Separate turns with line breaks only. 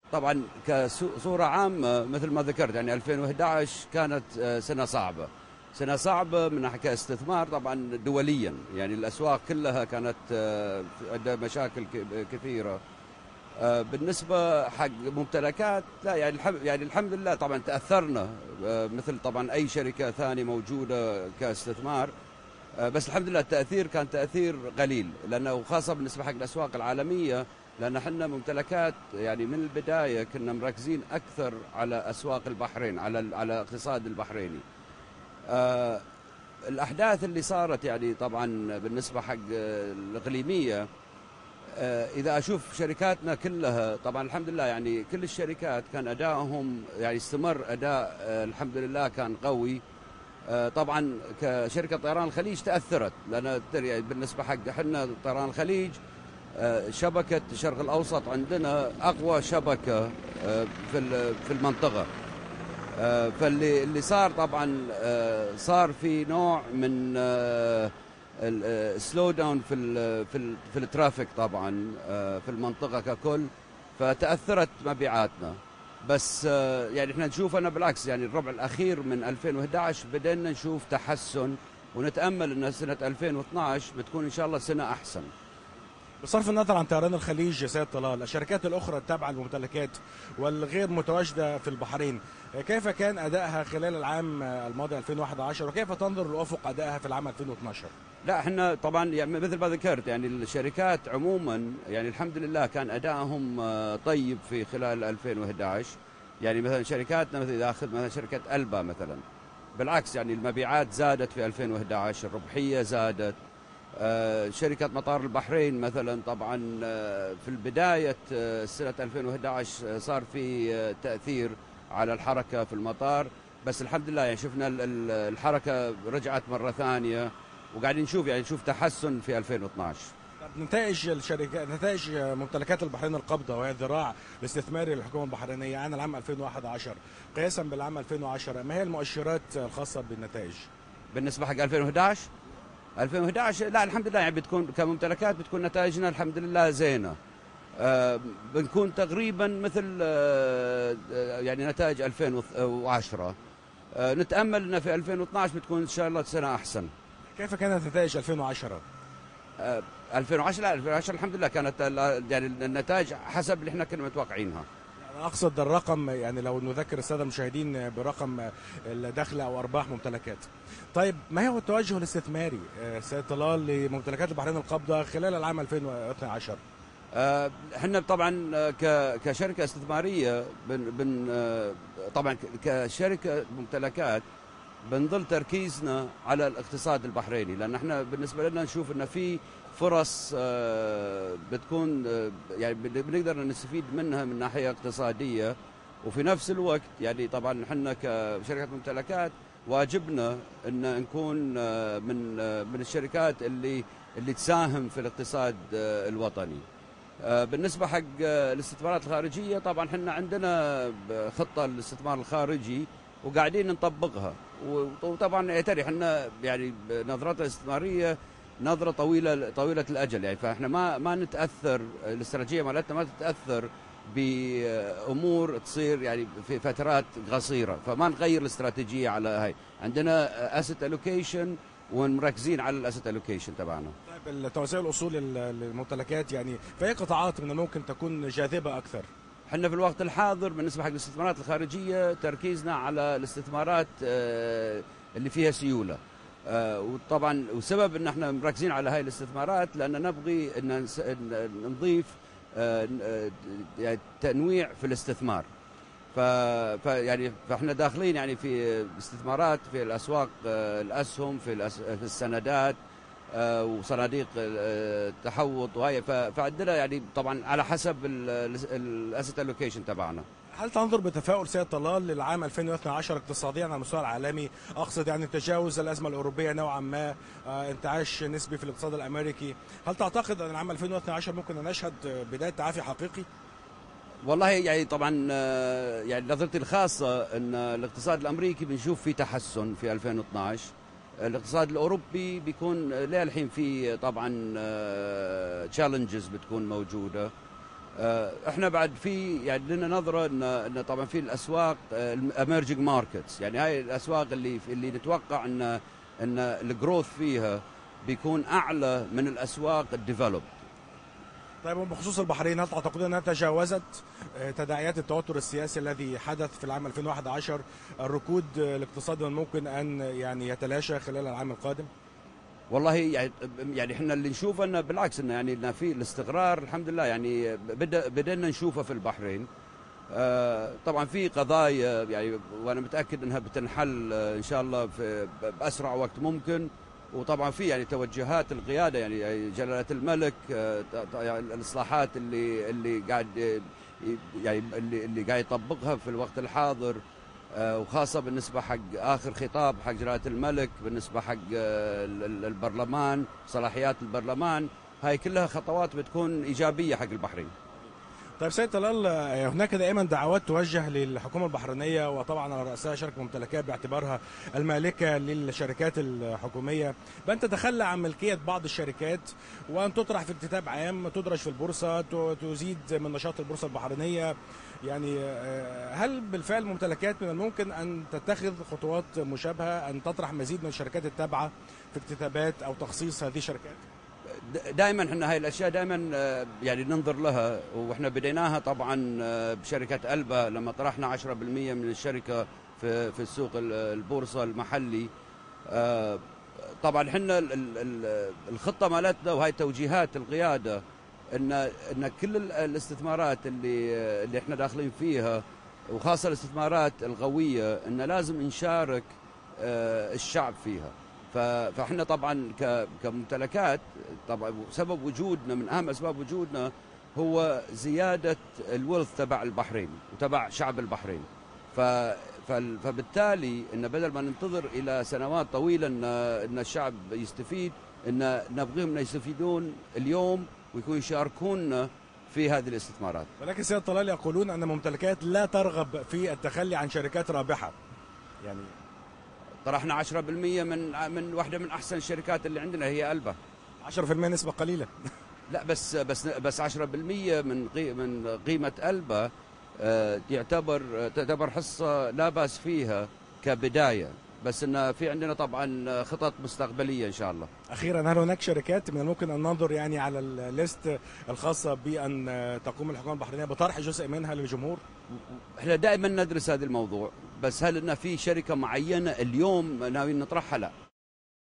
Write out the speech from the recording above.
طبعا كصورة عامة مثل ما ذكرت يعني 2011 كانت سنة صعبة، سنة صعبة من ناحية استثمار طبعا دوليا، يعني الأسواق كلها كانت عندها مشاكل كثيرة. بالنسبة حق ممتلكات لا يعني الحمد لله طبعا تأثرنا مثل طبعا أي شركة ثانية موجودة كاستثمار. بس الحمد لله التأثير كان تأثير قليل، لأنه خاصة بالنسبة حق الأسواق العالمية، لأن احنا ممتلكات يعني من البداية كنا مركزين أكثر على أسواق البحرين، على الاقتصاد البحريني. الأحداث اللي صارت يعني طبعا بالنسبة حق الإقليمية، إذا أشوف شركاتنا كلها طبعا الحمد لله يعني كل الشركات كان أدائهم يعني استمر أداء الحمد لله كان قوي. طبعا كشركة طيران الخليج تأثرت، لأن يعني بالنسبة حق احنا طيران الخليج شبكة الشرق الأوسط عندنا أقوى شبكة في المنطقة. فاللي صار طبعا صار في نوع من السلو داون في الترافيك طبعا في المنطقة ككل، فتأثرت مبيعاتنا. بس يعني احنا نشوف أنا بالعكس يعني الربع الأخير من 2011 بدأنا نشوف تحسن، ونتأمل أن سنة 2012 بتكون إن شاء الله سنة أحسن.
بصرف النظر عن طيران الخليج يا سيد طلال، الشركات الأخرى التابعة للممتلكات والغير متواجدة في البحرين، كيف كان أدائها خلال العام الماضي 2011 وكيف تنظر لأفق أدائها في العام 2012؟
لا احنا طبعا يعني مثل ما ذكرت يعني الشركات عموما يعني الحمد لله كان أدائهم طيب في خلال 2011. يعني مثلا شركاتنا مثل إذا أخذ مثلا شركة ألبا مثلا، بالعكس يعني المبيعات زادت في 2011، الربحية زادت. شركة مطار البحرين مثلا طبعا في البداية سنة 2011 صار في تأثير على الحركة في المطار، بس الحمد لله يعني شفنا الحركة رجعت مرة ثانية، وقاعدين نشوف تحسن في 2012.
نتائج الشركات، نتائج ممتلكات البحرين القابضة وهي الذراع الاستثماري للحكومة البحرينية عن العام 2011 قياسا بالعام 2010، ما هي المؤشرات الخاصة بالنتائج؟
بالنسبة حق 2011 لا الحمد لله يعني بتكون كممتلكات بتكون نتائجنا الحمد لله زينة. بنكون تقريبا مثل يعني نتائج 2010. نتأمل أن في 2012 بتكون إن شاء الله سنة أحسن.
كيف كانت نتائج 2010؟
2010 لا 2010 الحمد لله كانت يعني النتائج حسب اللي احنا كنا متوقعينها.
أنا أقصد الرقم، يعني لو نذكر السادة المشاهدين برقم الدخل أو أرباح ممتلكات. طيب ما هو التوجه الاستثماري سيد طلال لممتلكات البحرين القابضة خلال العام 2012؟
احنا طبعا كشركة استثمارية طبعا كشركة ممتلكات بنظل تركيزنا على الاقتصاد البحريني، لأن احنا بالنسبة لنا نشوف أن في فرص بتكون يعني بنقدر نستفيد منها من ناحية اقتصادية، وفي نفس الوقت يعني طبعا احنا كشركة ممتلكات واجبنا أن نكون من الشركات اللي تساهم في الاقتصاد الوطني. بالنسبة حق الاستثمارات الخارجية طبعا احنا عندنا خطة للاستثمار الخارجي وقاعدين نطبقها، وطبعا يعتري احنا يعني نظرتنا الاستثمارية نظرة طويلة الأجل، يعني فاحنا ما نتأثر، الاستراتيجية مالتنا ما تتأثر بأمور تصير يعني في فترات قصيرة، فما نغير الاستراتيجية على هاي. عندنا asset allocation ومركزين على الاسيت الوكيشن تبعنا.
طيب توزيع الاصول للممتلكات يعني في اي قطاعات من الممكن تكون جاذبه اكثر؟
احنا في الوقت الحاضر بالنسبه حق الاستثمارات الخارجيه تركيزنا على الاستثمارات اللي فيها سيوله، وطبعا وسبب ان احنا مركزين على هاي الاستثمارات لان نبغي ان نضيف يعني تنويع في الاستثمار. يعني فاحنا داخلين يعني في استثمارات في الاسواق، الاسهم في السندات وصناديق التحوط وهي، فعندنا يعني طبعا على حسب الاسيت الوكيشن تبعنا.
هل تنظر بتفاؤل سيد طلال للعام 2012 اقتصاديا على المستوى العالمي؟ اقصد يعني تجاوز الازمه الاوروبيه نوعا ما، انتعاش نسبي في الاقتصاد الامريكي، هل تعتقد ان العام 2012 ممكن ان نشهد بدايه تعافي حقيقي؟
والله يعني طبعا يعني نظرتي الخاصه ان الاقتصاد الامريكي بنشوف فيه تحسن في 2012. الاقتصاد الاوروبي بيكون للحين في طبعا تشالنجز بتكون موجوده. احنا بعد في يعني لنا نظره ان طبعا في الاسواق الاميرجنج ماركتس، يعني هاي الاسواق اللي نتوقع ان الجروث فيها بيكون اعلى من الاسواق الديفلوب.
طيب وبخصوص البحرين، هل تعتقدون انها تجاوزت تداعيات التوتر السياسي الذي حدث في العام 2011؟ الركود الاقتصادي ممكن ان يعني يتلاشى خلال العام القادم؟
والله يعني احنا اللي نشوفه انه بالعكس، انه يعني انه في الاستقرار الحمد لله، يعني بدأنا نشوفه في البحرين. طبعا في قضايا يعني، وانا متاكد انها بتنحل ان شاء الله في باسرع وقت ممكن. وطبعا في يعني توجهات القياده، يعني جلاله الملك، يعني الاصلاحات اللي قاعد يعني اللي قاعد يطبقها في الوقت الحاضر، وخاصه بالنسبه حق اخر خطاب حق جلاله الملك بالنسبه حق البرلمان، صلاحيات البرلمان، هاي كلها خطوات بتكون ايجابيه حق البحرين.
طيب سيد طلال، هناك دائما دعوات توجه للحكومه البحرينيه وطبعا على رأسها شركه ممتلكات باعتبارها المالكه للشركات الحكوميه بان تتخلى عن ملكيه بعض الشركات وان تطرح في اكتتاب عام، تدرج في البورصه، تزيد من نشاط البورصه البحرينيه. يعني هل بالفعل ممتلكات من الممكن ان تتخذ خطوات مشابهه، ان تطرح مزيد من الشركات التابعه في اكتتابات او تخصيص هذه الشركات؟
دائما احنا هاي الاشياء دائما يعني ننظر لها، واحنا بديناها طبعا بشركه ألبا لما طرحنا 10% من الشركه في السوق البورصه المحلي. طبعا احنا الخطه مالتنا وهي توجيهات القياده ان كل الاستثمارات اللي احنا داخلين فيها، وخاصه الاستثمارات القويه، ان لازم نشارك الشعب فيها. فاحنا طبعا كممتلكات، طبعا سبب وجودنا من اهم اسباب وجودنا هو زياده الورث تبع البحرين وتبع شعب البحرين. فبالتالي ان بدل ما ننتظر الى سنوات طويله ان الشعب يستفيد، ان نبغيهم يستفيدون اليوم ويكونوا يشاركونا في هذه الاستثمارات.
ولكن سيد طلال يقولون ان ممتلكات لا ترغب في التخلي عن شركات رابحه. يعني
طرحنا 10% من واحده من احسن الشركات اللي عندنا هي ألبا.
10% نسبه قليله.
لا بس 10% من قيمه ألبا تعتبر حصه لا باس فيها كبدايه، بس ان في عندنا طبعا خطط مستقبليه ان شاء الله.
اخيرا، هل هناك شركات من الممكن ان ننظر يعني على الليست الخاصه بان تقوم الحكومه البحرينيه بطرح جزء منها للجمهور؟
احنا دائما ندرس هذا الموضوع، بس هل ان في شركه معينه اليوم ناويين نطرحها؟ لا.